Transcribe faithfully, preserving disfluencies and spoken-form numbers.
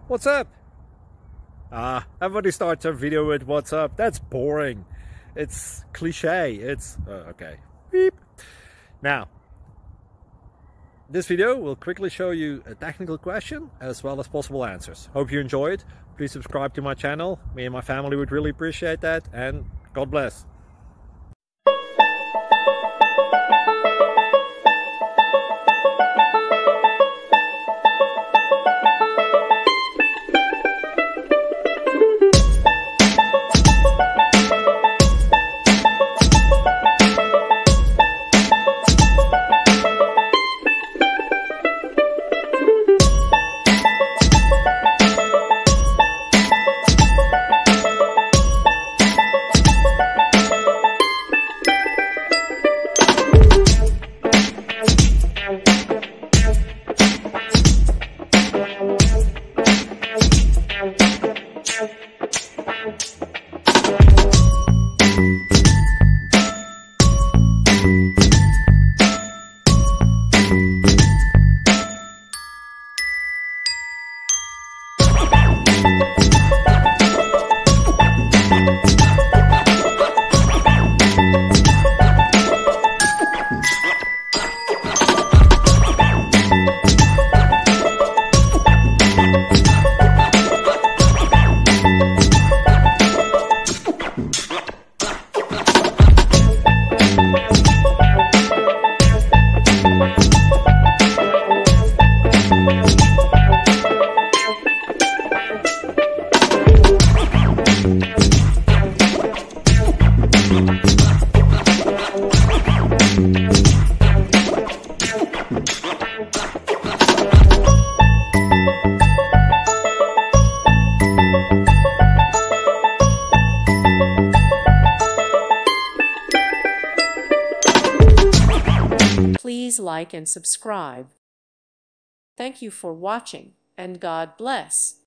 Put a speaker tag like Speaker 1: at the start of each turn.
Speaker 1: What's up? Ah, everybody starts their video with what's up. That's boring. It's cliche. It's uh, okay. Beep. Now, this video will quickly show you a technical question as well as possible answers. Hope you enjoy it. Please subscribe to my channel. Me and my family would really appreciate that, and God bless.
Speaker 2: Please like and subscribe. Thank you for watching, and God bless.